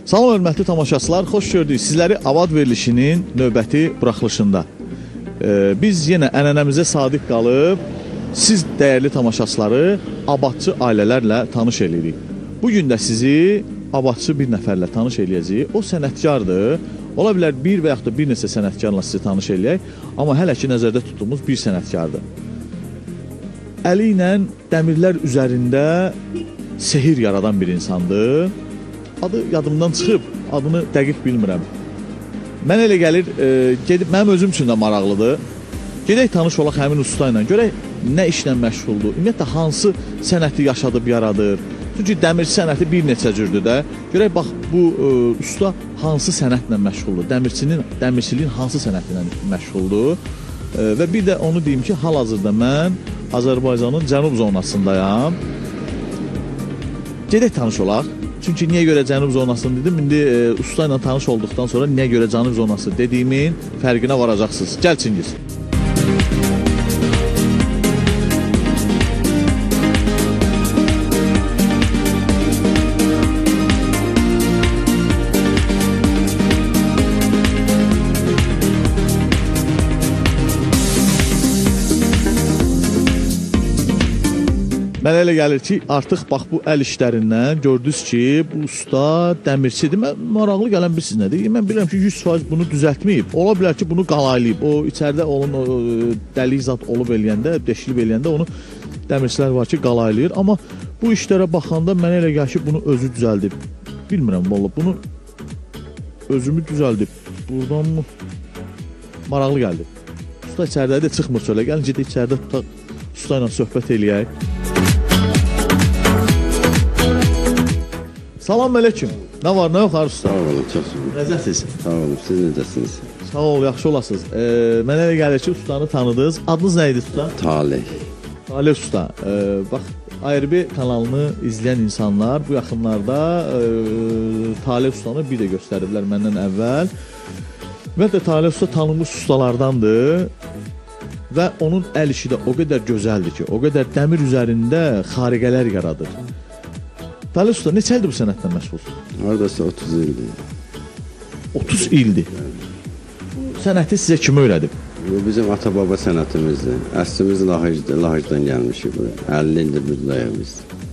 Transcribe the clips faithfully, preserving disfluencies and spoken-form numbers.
Salam hörmətli tamaşaçılar, xoş gördük sizləri Avad verilişinin növbəti buraxılışında. Ee, biz yenə ənənəmizə sadiq qalıb, siz dəyərli tamaşaçıları abadçı ailələrlə tanış edirik. Bugün də sizi abadçı bir nəfərlə tanış eləyəcəyik. O sənətkardır, ola bilər bir və yaxud da bir neçə sənətkarla sizi tanış eləyək, amma hələ ki nəzərdə tutduğumuz bir sənətkardır. Əli ilə dəmirlər üzərində sehir yaradan bir insandır. Adı yadımdan çıxıb, adını dəqiq bilmirəm. Mən elə gəlir, e, gedib, mənim özüm üçün də maraqlıdır. Gedək tanış olaq həmin usta ilə, görək nə işlə məşğuldur, ümumiyyətlə hansı sənəti yaşadıb yaradır. Çünki dəmirçi sənəti bir neçə cürdür də. Görək, bax, bu e, usta hansı sənətlə məşğuldur, dəmirçinin, dəmirçiliyin hansı sənətinlə məşğuldur. E, və bir də onu deyim ki, hal-hazırda mən Azərbaycanın cənub zonasındayam. Gedək tanış olaq. Çünki niyə görə cənub zonasını dedim, indi e, usta ilə tanış olduqdan sonra niyə görə cənub zonası dediyimin fərqinə varacaqsınız. Gəl Çingiz. Mənə elə gəlir ki, artıq bax bu əl işlərindən gördünüz ki, bu usta dəmirçidir. Mən maraqlı gələn bilirsiniz nədir? Mən bilirəm ki, yüz faiz bunu düzəltməyib. Ola bilər ki, bunu qalaylayıb. O içəridə olan o dəlik zat olub eləyəndə, deşilib eləyəndə onu dəmirçilər var ki, qalaylayır. Amma bu işlərə baxanda mənə elə gəlir ki, bunu özü düzəldib. Bilmirəm vallahi, bunu özümü düzəldib. Buradan mı? Maraqlı gəldi. Usta içəridə də çıxmır çölə. Gəlin gedək içəridə tutaq, usta ilə söhbət eləyək. Salam əleykum. Nə var, nə yox Arif usta? Sağ olun, çox sağ olun. Necəsiz? Sağ olun, siz necəsiniz? Sağ ol, yaxşı olasınız. E, mənə elə gəlir ki, ustanı tanıdınız. Adınız nə idi usta? Talih. Talih usta. E, bax, A R B kanalını izləyən insanlar bu yaxınlarda e, Talih ustanı bir də göstəriblər məndən əvvəl. Və də Talih usta tanınmış ustalardandır. Və onun əl işi də o qədər gözəldir ki, o qədər dəmir üzərində xariqələr yaradır. Talih usta, neçə ildir bu sənətlə məşğulsun? Haradasa otuz ildir. otuz ildir. Bu sənəti sizə kim öyrədib? Bu bizim ata-baba sənətimizdir. Əslimiz Lahıcdır, Lahıcdan gəlmişik bu. əlli ildir buradayıq biz.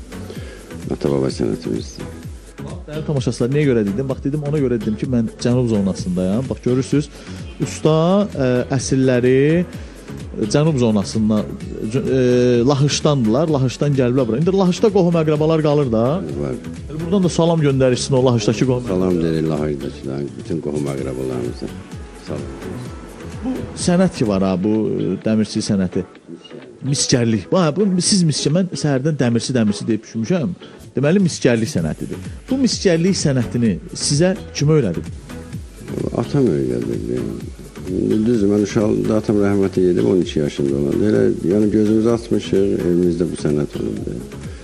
Ata-baba sənətimizdir. Dəyərli tamaşaçılar, niyə görə dedim? Bax, dedim, ona görə dedim ki, mən cənub zonasındayam. Bax, görürsünüz, usta ə, əsilləri cənub zonasından, e, Lahıcdandılar, Lahıcdan gəliblər bura. İndi Lahıcda qohum əqrabalar qalır da. Var. Yəni, buradan da salam göndərirsin o Lahıcdakı qohum. Salam deyirik Lahıcdakılar, bütün qohum əqrabalarımıza. Salam. Bu sənət ki var ha, bu dəmirçi sənəti. Miskərlik. Bax, bu siz miskər, mən səhərdən dəmirçi, dəmirçi deyib düşmüşəm. Deməli, miskərlik sənətidir. Bu miskərlik sənətini sizə kim öyrədib? Atam öyrədib. Düzdür, mən uşaqlıqda atam rəhmətə gedib on iki yaşında olanda. Elə, yəni gözümüzü açmışıq, evimizdə bu sənət olurdu.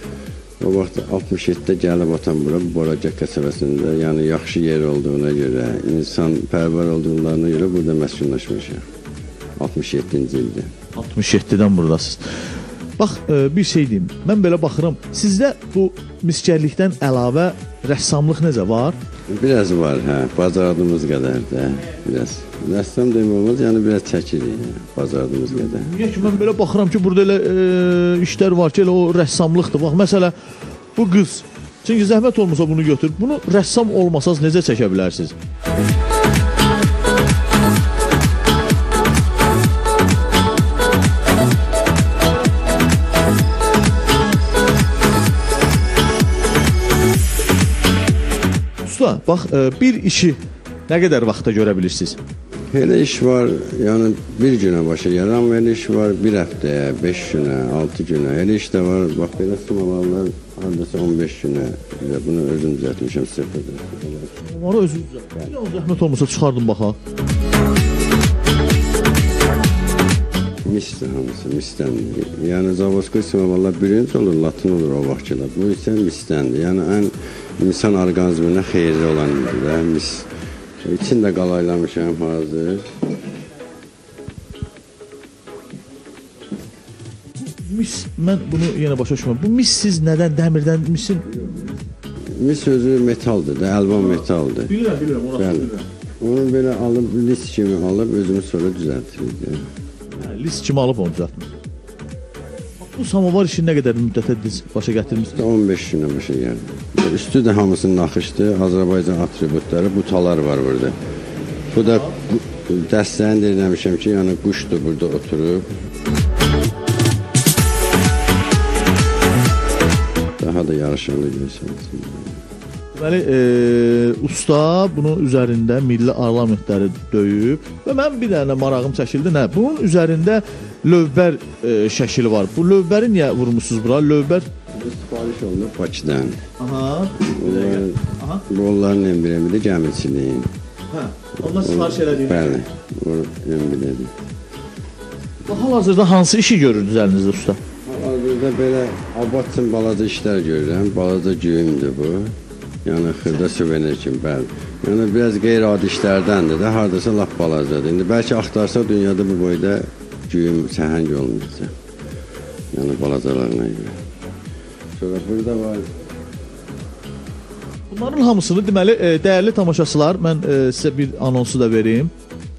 O vaxt altmış yeddidə gəlib atam bura, Boracaq qəsəbəsində, yəni yaxşı yer olduğuna görə, insan pərvar olduğuna görə burada məskunlaşmışıq. altmış yeddinci ildə. altmış yeddidən buradasınız. Bax, bir şey deyim, mən belə baxıram, sizdə bu miskərlikdən əlavə rəssamlıq necə var? Biraz var, hə, bacardığımız qədər də, biraz. Rəssam demə olmaz, yəni biraz çəkirik, hə, bacardığımız qədər. Niyə ki, mən belə baxıram ki, burada elə e, işlər var ki, elə o rəssamlıqdır. Bax, məsələ, bu qız, çünki zəhmət olmasa bunu götür, bunu rəssam olmasaz necə çəkə bilərsiniz? Usta, bax, bir işi nə qədər vaxtda görə bilirsiniz? Elə iş var, yəni bir günə başa yaran, elə iş var bir həftəyə, beş günə, altı günə. Elə iş də var, bax, belə sumalarlar haradasa on beş günə. Bunu özüm düzəltmişəm sıfırda. Onları özünüz düzəltmişəm. Ya, zəhmət olmasa çıxardım baxaq. Misdir hamısı, misdəndir. Yəni, Zavoskoy sumalarlar birinci olur, latın olur o vaxtçılar. Bu isə misdəndir. Yəni, ən insan orqanizminə xeyirli olan də mis. İçində qalaylamışam hazır. Mis, mən bunu yenə başa düşmürəm. Bu mis siz nədən, dəmirdən misin? mis sözü metaldır da, əlvan metaldır. Bilirəm, bilirəm, orası Bəli. bilirəm. Onu belə alıb, lis kimi alıb, özümüz sonra düzəltirik. Yəni. Hə, lis kimi alıb onu düzəltmək. Bu samovar işini nə qədər müddətə başa gətirmişsiniz? on beş günə başa gəldi. Üstü də hamısının naxışdır, Azərbaycan atributları, butalar var burada. Bu da dəstəyin deyilmişəm ki, yəni quşdur burada oturub. Daha da yarışanlı görsənsin. Deməli, e, usta bunun üzərində milli ornamentləri döyüb və mən bir dənə marağım çəkildi. Nə? Bunun üzərində lövbər e, şəkili var. Bu lövbəri niyə vurmusunuz bura? Lövbər Bu sifariş olunub Bakıdan. Aha. Bunlar, Aha. bu onların emblemi də gəmiçiliyin. Hə. Ondan sifariş elədiyiniz. Bəli, o emblemidir. Hal-hazırda hansı işi görürdünüz əlinizdə usta? Hal-hazırda belə abad üçün balaca işlər görürəm. Balaca güyümdür bu. Yəni xırda suvenir kimi, bəli. Yəni biraz qeyri-adi işlərdəndir də, hardasa lap balacadır. İndi bəlkə axtarsa dünyada bu boyda güyüm səhəng olmayacaq. Yəni balacalarına görə. Sonra burada var. Bunların hamısını deməli, e, dəyərli tamaşaçılar, mən e, sizə bir anonsu da vereyim.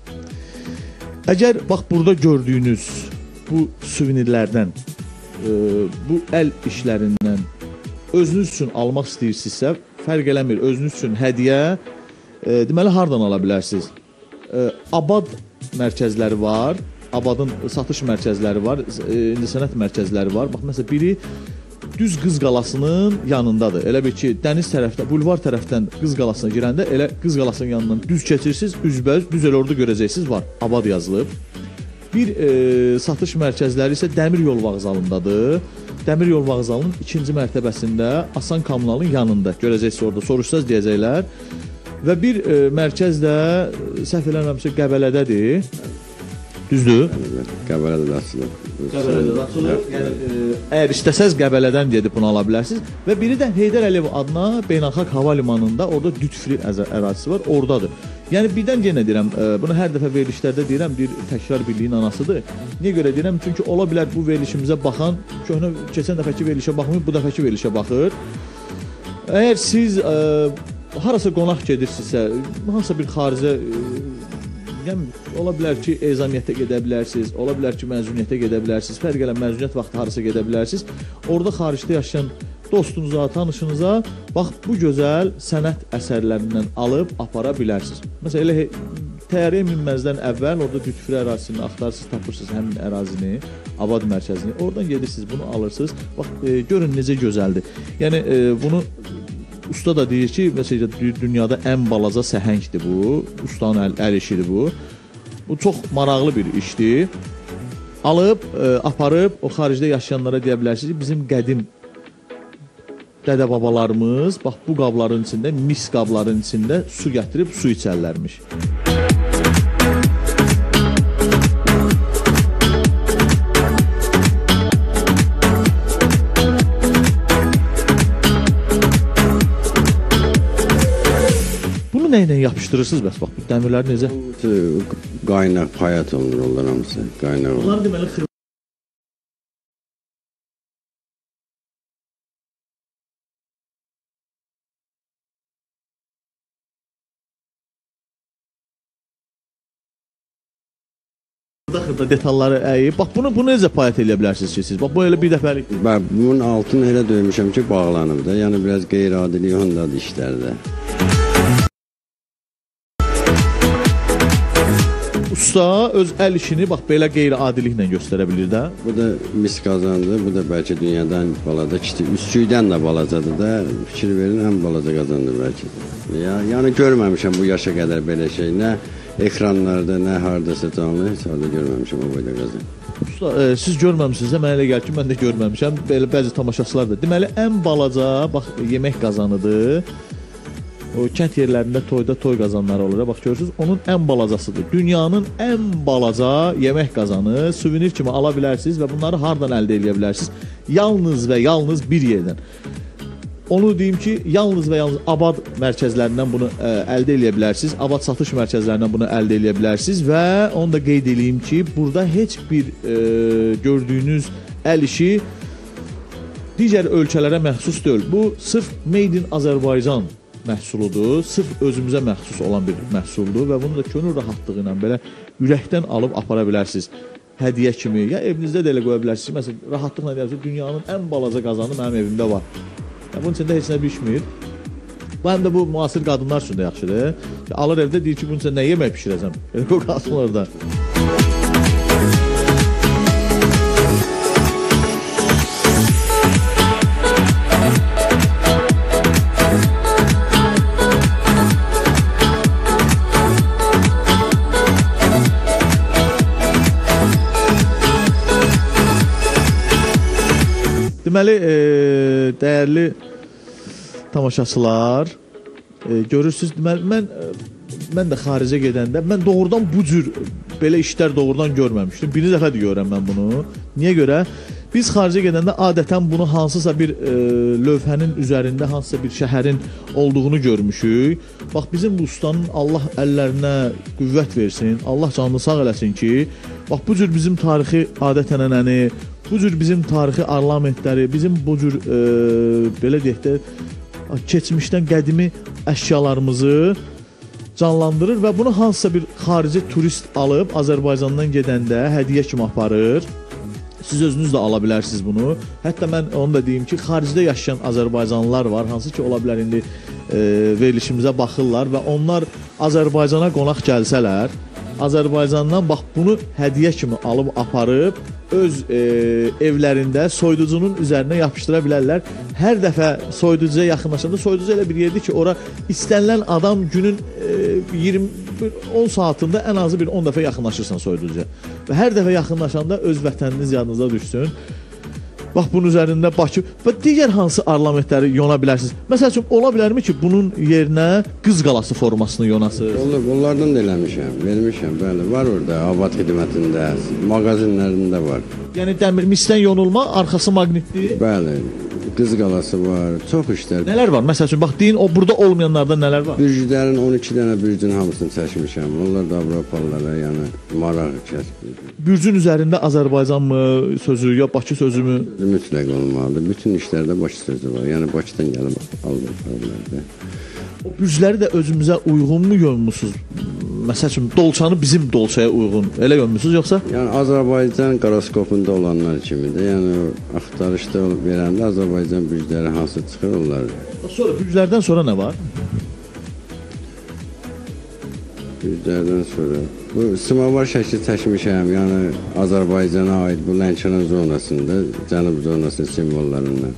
Əgər bax burada gördüyünüz bu suvenirlərdən, e, bu əl işlərindən özünüz üçün almaq istəyirsinizsə, fərq eləmir, özünüz üçün hədiyyə e, deməli hardan ala bilərsiniz? E, Abad mərkəzləri var, Abadın satış mərkəzləri var, e, incəsənət mərkəzləri var. Bax məsələn biri Düz Qız Qalasının yanındadır. Elə bir ki, dəniz tərəfdən, bulvar tərəfdən Qız Qalasına girəndə elə Qız Qalasının yanından düz keçirsiniz, üzbəüz düz elə orada görəcəksiniz var. Abad yazılıb. Bir e, satış mərkəzləri isə Dəmir Yol Vağzalındadır. Dəmir Yol Vağzalının ikinci mərtəbəsində Asan Kommunalın yanında görəcəksiniz orada. Soruşsaz deyəcəklər. Və bir e, mərkəz də səhv eləmirəmsə Qəbələdədir. Düzdür? Qəbələdə də açılıb. Qəbələdə də açılıb. Yəni e, əgər istəsəz Qəbələdən gedib bunu ala bilərsiniz. Və biri də Heydər Əliyev adına Beynəlxalq Hava Limanında orada Dütfli ərazisi var, oradadır. Yəni birdən yenə deyirəm, e, bunu hər dəfə verilişlərdə deyirəm, bir təkrar birliyin anasıdır. Niyə görə deyirəm? Çünki ola bilər bu verilişimizə baxan, köhnə keçən dəfəki verilişə baxmayıb, bu dəfəki verilişə baxır. Əgər siz e, harasa qonaq gedirsinizsə, hansısa bir xaricə e, yəni ola bilər ki, ezamiyyətə gedə bilərsiniz, ola bilər ki, məzuniyyətə gedə bilərsiniz, fərq elən məzuniyyət vaxtı harasa gedə bilərsiniz. Orada xaricdə yaşayan dostunuza, tanışınıza bax bu gözəl sənət əsərlərindən alıb apara bilərsiniz. Məsələn, elə təyyarəyə minməzdən əvvəl orada Dütfli ərazisini axtarırsınız, tapırsınız həmin ərazini, Abad mərkəzini. Oradan gedirsiniz, bunu alırsınız. Bax, e, görün necə gözəldir. Yəni e, bunu usta da deyir ki, məsələn, dünyada ən balaca səhəngdir bu. Ustanın əl, əl işidir bu. Bu çox maraqlı bir işdir. Alıb, e, aparıb o xaricdə yaşayanlara deyə bilərsiniz ki, bizim qədim dədə-babalarımız bax bu qabların içində, mis qabların içində su gətirib su içərlərmiş. Bunu nə ilə yapışdırırsınız bəs bax bu dəmirləri necə? Qaynaq, payat olunur onlar hamısı. Qaynaq olur. Bunlar deməli xırda. Xırda detalları əyib. Bax bunu bunu necə payat eləyə bilərsiniz ki siz? Bax bu elə bir dəfəlik. Bax bunun altını elə döymüşəm ki, bağlanıb da. Yəni biraz qeyri-adilik ondadır işlərdə. Usta öz əl işini bax belə qeyri-adiliklə göstərə bilir də. Bu da mis qazandır. Bu da bəlkə dünyadan balaca, kiçik, üsküydən də balacadır da. Fikir verin, ən balaca qazandır bəlkə də. Ya, yəni görməmişəm bu yaşa qədər belə şey. Nə ekranlarda, nə hardasa canlı, heç halda görməmişəm o boyda qazan. Usta, e, siz görməmişsinizsə, mənə elə gəlir ki, mən də görməmişəm. Belə bəzi tamaşaçılar da. Deməli, ən balaca, bax, yemək qazanıdır. O kənd yerlərində toyda toy qazanları olur. Bax görürsüz, onun ən balacasıdır. Dünyanın ən balaca yemək qazanı, suvenir kimi ala bilərsiniz və bunları hardan əldə edə bilərsiniz? Yalnız və yalnız bir yerdən. Onu deyim ki, yalnız və yalnız Abad mərkəzlərindən bunu ə, əldə edə bilərsiniz. Abad satış mərkəzlərindən bunu əldə edə bilərsiniz və onu da qeyd edeyim ki, burada heç bir ə, gördüyünüz əl işi digər ölkələrə məxsus deyil. Bu sırf Made in Azərbaycan məhsuludur, sırf özümüzə məxsus olan bir məhsuldur və bunu da könül rahatlığı ilə belə ürəkdən alıb apara bilərsiniz. Hədiyyə kimi, ya evinizdə də elə qoya bilərsiniz. Məsələn, rahatlıqla deyərsiniz, dünyanın ən balaca qazanı mənim evimdə var. Ya, bunun içində heç nə bişmir. Bu həm də bu müasir qadınlar üçün də yaxşıdır. Alır evdə deyir ki, bunun üçün nə yemək pişirəcəm. O qalsın orada. Deməli, e, dəyərli tamaşaçılar, e, görürsünüz, deməli, mən, mən də xaricə gedəndə, mən doğrudan bu cür belə işlər doğrudan görməmişdim. Birinci dəfə də görürəm mən bunu. Niyə görə? Biz xaricə gedəndə adətən bunu hansısa bir e, lövhənin üzərində, hansısa bir şəhərin olduğunu görmüşük. Bax, bizim bu ustanın Allah əllərinə qüvvət versin, Allah canını sağ eləsin ki, bax, bu cür bizim tarixi adət-ənənəni, bu cür bizim tarixi ornamentləri, bizim bu cür e, belə deyək də keçmişdən qədimi əşyalarımızı canlandırır və bunu hansısa bir xarici turist alıb Azərbaycandan gedəndə hədiyyə kimi aparır. Siz özünüz də ala bilərsiniz bunu. Hətta mən onu da deyim ki, xaricdə yaşayan Azərbaycanlılar var, hansı ki, ola bilər indi e, verilişimizə baxırlar və onlar Azərbaycana qonaq gəlsələr, Azərbaycandan bax bunu hədiyyə kimi alıb aparıb öz e, evlərində soyuducunun üzərinə yapışdıra bilərlər. Hər dəfə soyuducuya yaxınlaşanda, soyuducu elə bir yerdir ki, ora istənilən adam günün e, iyirmi on saatında ən azı bir on dəfə yaxınlaşırsan soyuducuya. Və hər dəfə yaxınlaşanda öz vətəniniz yadınıza düşsün. Bax, bunun üzərində Bakı və digər hansı ornamentləri yona bilərsiniz? Məsəl üçün, ola bilərmi ki, bunun yerinə Qız qalası formasını yonasınız? Olur, bunlardan da eləmişəm, vermişəm, bəli. Var orada, Abad xidmətində, mağazinlərində var. Yəni, dəmir misdən yonulma, arxası maqnitli. Bəli, Qız qalası var, çox işlər. Nələr var? Məsəl üçün, bax, deyin, o burada olmayanlardan nələr var? Bürcülərin on iki dənə bürcün hamısını çəkmişəm. Onlar da Avropalılara, yəni, maraq kəsb. Bürcün üzərində Azərbaycan mı sözü, ya Bakı sözü mü? Mütləq olmalıdır. Bütün işlərdə Bakı sözü var. Yəni, Bakıdan gəlib alırlar. O bürcləri də özümüzə uyğun mu görmüsünüz? Məsəl üçün, dolçanı bizim dolçaya uyğun elə görmüsünüz, yoxsa? Yəni, Azərbaycan qoroskopunda olanlar kimidir. Yəni, axtarışda olub verəndə Azərbaycan bürcləri hansı çıxır, onlar. Sonra, bürclərdən sonra nə var? Bürclərdən sonra. Bu, sımavar şəkli çəkmişəm, yəni Azərbaycana aid bu Lənkəran zonasında, Cənub zonası simvollarından.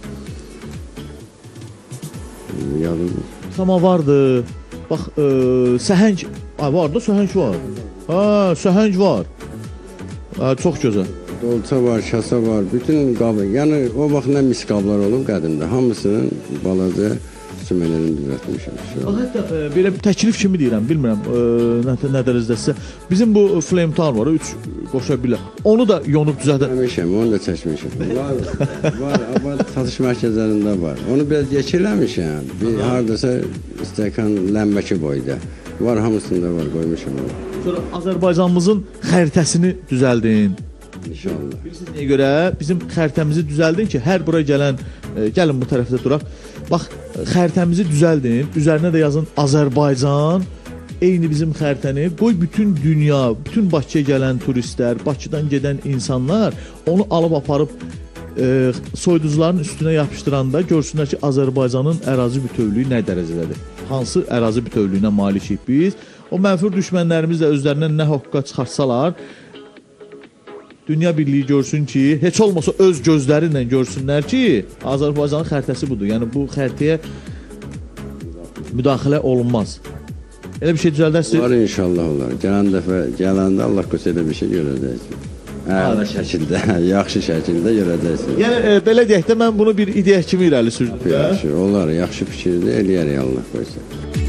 Yadımdır. Samavardır, bax, e, səhəng, ay, var da səhəng var. Ha, səhəng var. Ha, çox gözəl. Dolça var, kasa var, bütün qabı. Yəni, o vaxt nə mis qablar olub qədimdə, hamısının balaca sümələrini düzəltmişəm. Hətta e, belə bir təklif kimi deyirəm, bilmirəm e, nə, nə dərəcədə sizə. Bizim bu Flame Tower var, üç qoşa bilər. Onu da yonub düzəltmişəm. Demişəm, onu da çəkmişəm. Var, var, Abad satış mərkəzlərində var. Onu biraz yekirləmişəm. Bir hardasa stəkan ləmbəki boyda. Var, hamısında var, qoymuşam onu. Sonra Azərbaycanımızın xəritəsini düzəldin. İnşallah. Bilirsiniz niyə görə? Bizim xəritəmizi düzəldin ki, hər bura gələn, e, gəlin bu tərəfdə duraq. Bax, xəritəmizi düzəldin, üzərinə də yazın Azərbaycan, eyni bizim xəritəni, qoy bütün dünya, bütün Bakıya gələn turistlər, Bakıdan gedən insanlar onu alıb aparıb e, soyuducuların üstünə yapışdıranda görsünlər ki, Azərbaycanın ərazi bütövlüyü nə dərəcədədir, hansı ərazi bütövlüyünə malikik biz. O mənfur düşmənlərimiz də özlərindən nə hüquqa çıxartsalar, dünya birliyi görsün ki, heç olmasa öz gözləri ilə görsünlər ki, Azərbaycanın xəritəsi budur. Yəni, bu xəritəyə müdaxilə olunmaz. Elə bir şey düzəldərsiniz? Var, inşallah olar. Gələn dəfə, gələndə Allah qosa elə bir şey görəcəksiniz. Əla şəkildə, yaxşı şəkildə görəcəksiniz. Yəni, e, belə deyək də, mən bunu bir ideya kimi irəli sürdüm. Yaxşı, olar, yaxşı fikirdir, eləyərik Allah qoysa.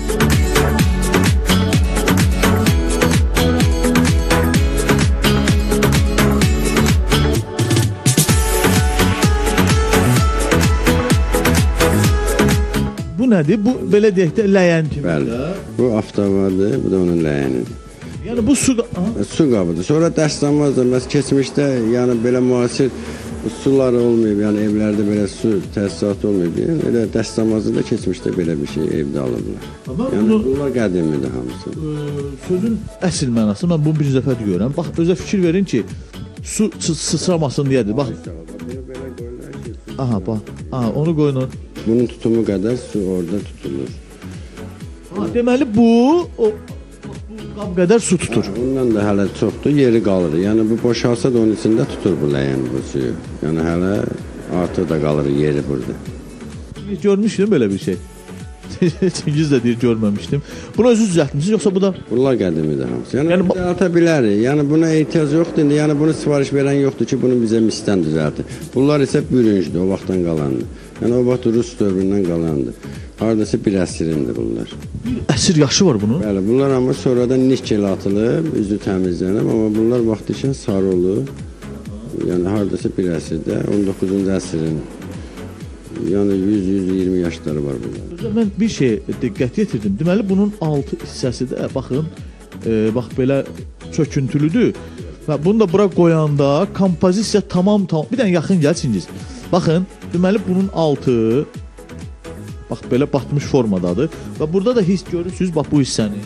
Bu nədir? Bu, belə deyək də, ləyən kimi. Bəli, bu avtomadır, bu da onun ləyənidir. Yəni, bu su... Aha. Su qabıdır. Sonra dəstəmazdır. Məsələn, keçmişdə, yəni belə müasir Bu sular olmayıb, yəni evlərdə belə su təsisatı olmayıb. Yəni, elə dəstəmazında keçmişdə belə bir şey evdə alıblar. Amma Yəni bunu, bunlar qədimidir hamısı. Ə, sözün əsl mənası, mən bunu birinci dəfə görürəm. Bax, özə fikir verin ki, su sıçramasın deyədir. Bax, aha, bax, aha, onu qoyun. Bunun tutumu qədər su orada tutulur. Ha, deməli bu, o, bu qab qədər su tutur. Ha, ondan da hələ çoxdur, yeri qalır. Yəni bu boşalsa da onun içində tutur bu ləyən bu suyu. Yəni hələ artıq da qalır yeri burada. Görmüşdüm belə bir şey. Çingiz də deyir, görməmişdim. Bunu özünüz düzəltmişsiniz, yoxsa bu da? Bunlar qədimidir hamısı. Yəni, yəni bu... ata bilərik. Yəni buna ehtiyac yoxdur indi. Yəni bunu sifariş verən yoxdur ki, bunu bizə misdən düzəltir. Bunlar isə bürüncdür, o vaxtdan qalandır. Yəni o vaxt Rus dövründən qalandır. Haradasa bir əsrindir bunlar. Bir əsr yaşı var bunun? Bəli, bunlar amma sonradan nikel atılıb, üzü təmizlənib, amma bunlar vaxt ikən sarı olur. Yəni haradasa bir əsrdə, on doqquzuncu əsrin, yəni yüz yüz iyirmi yaşları var bunlar. Mən bir şey diqqət yetirdim. Deməli bunun altı hissəsi də baxın, e, bax belə çöküntülüdür. Və bunu da bura qoyanda kompozisiya tamam tamam. Bir dənə yaxın gəl Çingiz. Baxın, deməli bunun altı bax belə batmış formadadır və burada da hiss görürsüz bax bu hissəni.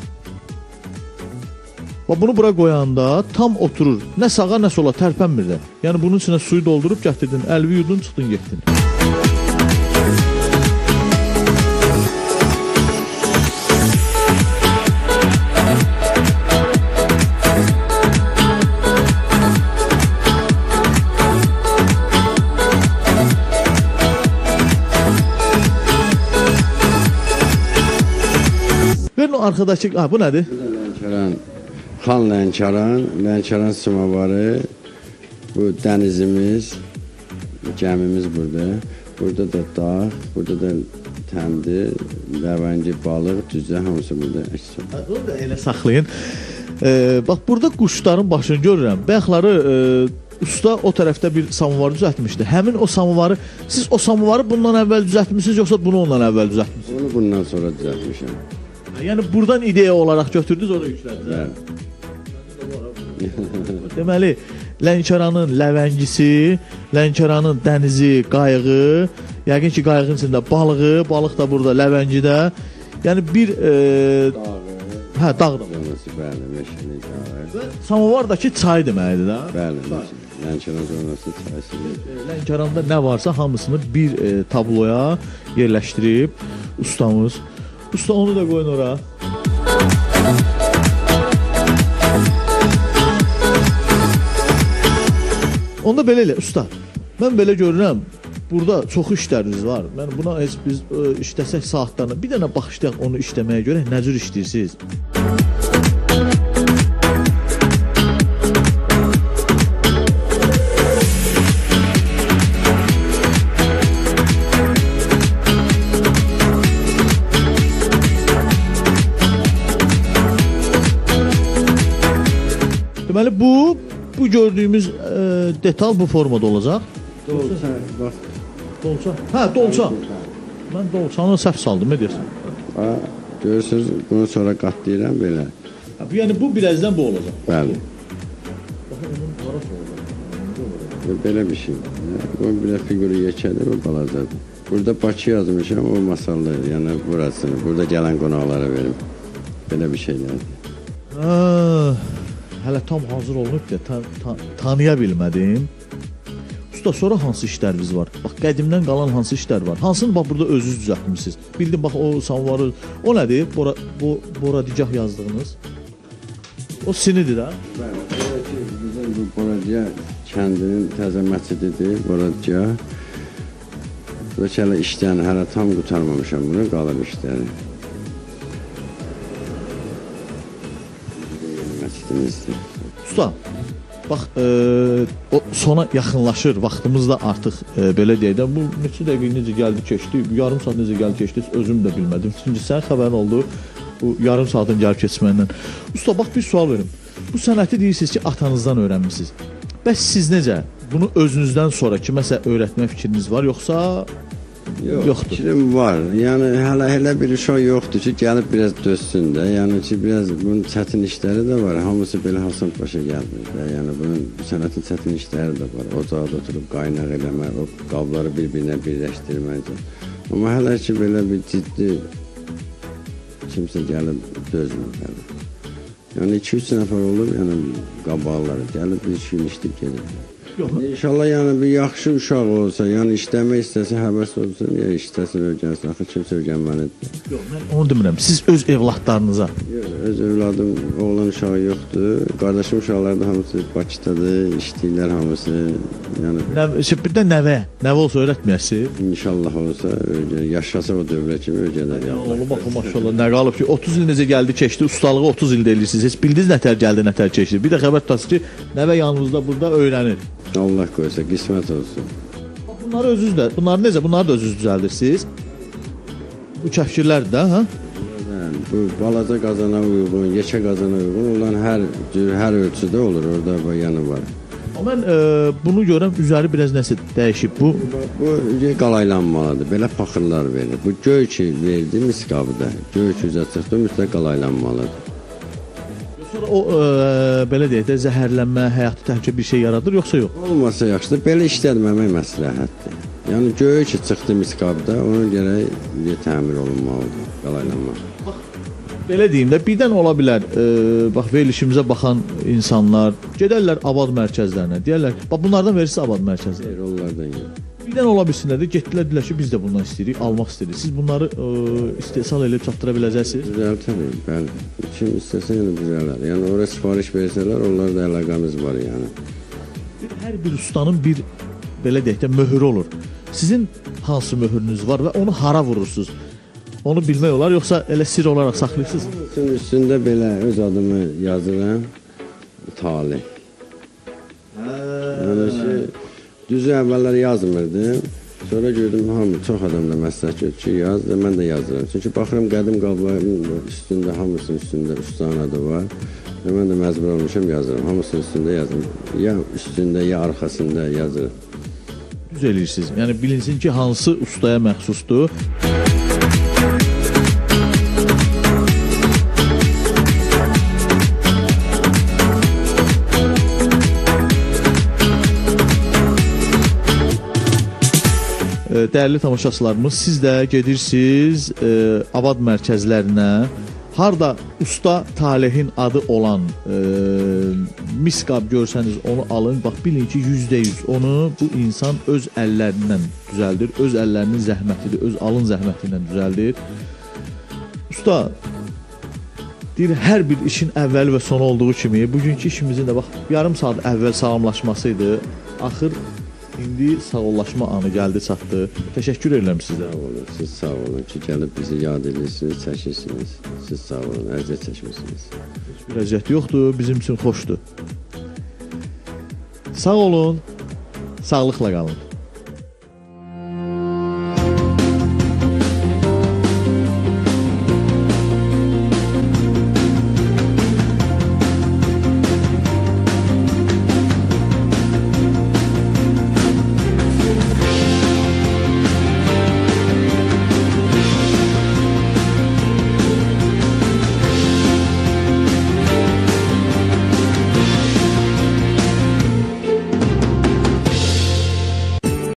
Və bunu bura qoyanda tam oturur. Nə sağa, nə sola tərpənmir də. Yəni bunun içinə suyu doldurub gətirdin, əlvi yudun, çıxdın, getdin. Verin o arkadakı, ha bu nədir? Lənkəran, Xan Lənkəran, Lənkəran samavarı, bu dənizimiz, gəmimiz burada. Burada da dağ, burada da təndir, ləvəngi, balıq, düzə, hamısı burada əks olunur. Onu da elə saxlayın. Ee, bax, burada quşların başını görürəm. Bayaqları e, usta o tərəfdə bir samovar düzəltmişdi. Həmin o samovarı, siz o samovarı bundan əvvəl düzəltmişsiniz, yoxsa bunu ondan əvvəl düzəltmişsiniz? Onu bundan sonra düzəltmişəm. Yəni buradan ideya olaraq götürdünüz, oraya yüklədiniz. Deməli, Lənkəranın ləvəngisi, Lənkəranın dənizi, qayığı, yəqin ki, qayığın içində balığı, balıq da burada, ləvəngidə. Yəni bir... E, dağı. Hə, dağ da. Bəli, meşəli dağı. Samavardakı çay deməkdir da. Bəli, Lənkəran zonası çayısıdır. Lənkəranda nə varsa hamısını bir e, tabloya yerləşdirib ustamız. Usta onu da qoyun ora. Onda belə elə, usta. Mən belə görürəm, burada çoxu işləriniz var. Mən buna heç biz ə, işləsək saatlarını, bir dənə baxışlayaq onu işləməyə görə, nə cür işləyirsiniz? Deməli bu bu gördüyümüz e, detal bu formada olacaq. Dolça, bax. Dolça. Hə, dolça. Mən dolçanı səhv saldım, nə deyirsən? Ha, görürsünüz, bunu sonra qatlayıram belə. Ha, bu yəni bu birazdan bu olacaq. Bəli. Baxın onun qarası olacaq. Belə bir şey. Bu belə figürü yekədir, bu balacadır. Burada Bakı yazmışam, o masallı, yəni burasını, burada gələn qonaqlara verim. Belə bir şeylərdir. Ha, hələ tam hazır olunub da ta, ta, tanıya bilmədim. Usta, sonra hansı işləriniz var? Bax, qədimdən qalan hansı işlər var? Hansını bax burada özünüz düzəltmisiniz? Bildim bax o samovarı. O nədir? Bora bu boradigah yazdığınız. O sinidir də. Bəli, bizim bu Boradigah kəndinin təzə məscididir, Boradigah. Bu hələ işləyən, hələ tam qurtarmamışam bunu, qalıb işləri. Məscidimizdir. Usta, bax, e, o sona yaxınlaşır, vaxtımız da artıq e, belə deyək də, bu neçə dəqiqə necə gəldi, keçdi, yarım saat necə gəldi, keçdi, özüm də bilmədim. Çünki sən xəbərin oldu bu yarım saatin gəlib keçməyindən. Usta, bax, bir sual verim. Bu sənəti deyirsiniz ki, atanızdan öyrənmişsiniz. Bəs siz necə? Bunu özünüzdən sonra kiməsə öyrətmə fikriniz var, yoxsa Yox, yoxdur. Fikrim var. Yəni hələ elə bir uşaq yoxdur ki, gəlib biraz dözsün də. Yəni ki, biraz bunun çətin işləri də var. Hamısı belə hasant başa gəlmir də. Yəni bunun sənətin çətin işləri də var. Ocaqda oturub qaynaq eləmək, o qabları bir-birinə birləşdirmək. Amma hələ ki belə bir ciddi kimsə gəlib dözmür hələ. Yəni iki üç nəfər olub, yəni qabaqları gəlib bir iki gün işləyib gedir. Yox. İnşallah yəni bir yaxşı uşaq olsa, yəni işləmək istəsə, həvəs olsun, ya işləsin, öyrənsin. Axı kimsə öyrənməlidir. Yox, mən onu demirəm. Siz öz evladlarınıza. Yox, öz övladım, oğlan uşağı yoxdur. Qardaşım uşaqları da hamısı Bakıdadır, işləyirlər hamısı. Yəni Nəv bir də nəvə, nəvə olsa öyrətməyəsiz. İnşallah olsa, öyrən, yaşasa o dövrə kimi öyrənər. Oğlum baxın maşallah nə qalıb ki, otuz il necə gəldi, keçdi, ustalığı otuz ildə eləyirsiniz. Heç bildiniz nətər gəldi, nətər keçdi. Bir də xəbər tutası ki, nəvə yanınızda burada öyrənir. Allah qoysa, qismət olsun. Bunları özünüz də, bunları necə? Bunları da özünüz düzəldirsiniz. Bu kəfkirlər də, hə? Yəni, bu balaca qazana uyğun, yekə qazana uyğun olan hər cür, hər ölçüdə olur. Orada bu yanı var. Amma mən e, bunu görəm, üzəri biraz nəsə dəyişib. Bu Bu qalaylanmalıdır. Belə paxırlar verir. Bu göy ki verdi miskabıda. Göy ki üzə çıxdı, mütləq qalaylanmalıdır. sonra o e, belə deyək də zəhərlənmə, həyatı təhlükə bir şey yaradır, yoxsa yox? Olmasa yaxşıdır. Belə işlətməmək məsləhətdir. Yəni göy ki çıxdı miskabda, ona görə təmir olunmalıdır, qalaylanma. Belə deyim də, birdən ola bilər, e, bax verilişimizə baxan insanlar gedərlər abad mərkəzlərinə, deyərlər, bax bunlardan verirsiniz abad mərkəzlərinə. Xeyr, onlardan yox. Birdən ola bilsinlər də, getdilər, dedilər ki, biz də bundan istəyirik, almaq istəyirik. Siz bunları e, istehsal edib çatdıra biləcəksiniz? Düzəl təbii, bəli. Kim istəsə yəni düzələr. Yəni oraya sifariş versələr, onlarla əlaqəmiz var yəni. Hər bir ustanın bir, belə deyək də, möhrü olur. Sizin hansı möhrünüz var və onu hara vurursunuz? Onu bilmək olar, yoxsa elə sir olaraq saxlayırsınız? Bunun üstündə belə öz adımı yazıram, Talih. Yəni ki, düzü əvvəllər yazmırdım. Sonra gördüm, hamı, çox adam da məsləhət gördü ki, yaz da mən də yazıram. Çünki baxıram, qədim qabların üstündə, hamısının üstündə ustanın adı var. Və mən də məcbur olmuşam, yazıram. Hamısının üstündə yazıram. Ya üstündə, ya arxasında yazıram. Düz eləyirsiniz. Yəni bilinsin ki, hansı ustaya məxsusdur. Dəyərli tamaşaçılarımız, siz də gedirsiniz e, abad mərkəzlərinə, harda usta Talehin adı olan e, miskab görsəniz onu alın, bax bilin ki, yüzdə yüz onu bu insan öz əllərindən düzəldir, öz əllərinin zəhmətidir, öz alın zəhməti ilə düzəldir. Usta deyir, hər bir işin əvvəli və sonu olduğu kimi, bugünkü işimizin də bax yarım saat əvvəl salamlaşması idi, axır İndi sağollaşma anı gəldi, çatdı. Təşəkkür edirəm sizə. Sağ olun, siz sağ olun ki, gəlib bizi yad edirsiniz, çəkirsiniz. Siz sağ olun, əziyyət çəkmişsiniz. Heç bir əziyyət yoxdur, bizim üçün xoşdur. Sağ olun, sağlıqla qalın.